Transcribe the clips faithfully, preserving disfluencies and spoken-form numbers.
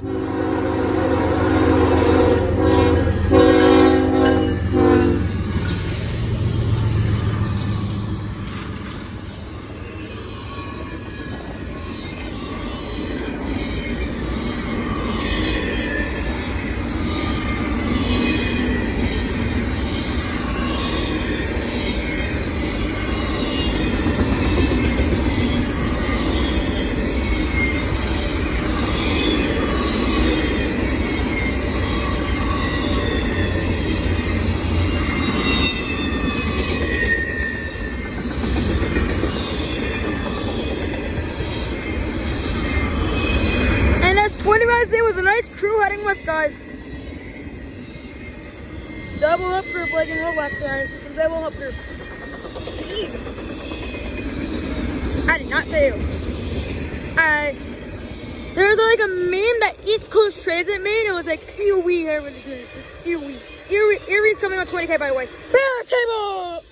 It was a nice crew heading west, guys. Double up group like in Roblox, guys. Double up group. I did not say you. I there's like a meme that East Coast Transit made. It was like Erie, everybody doing it. Just Erie. Erie. Erie's coming on twenty K, by the way. Bear table.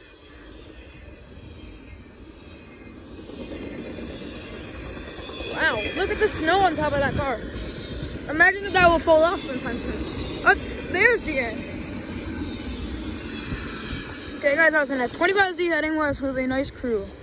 Wow, look at the snow on top of that car. Imagine if that will fall off sometime soon. Oh, there's the end. Okay, guys, I was in S twenty-five Z heading west with a nice crew.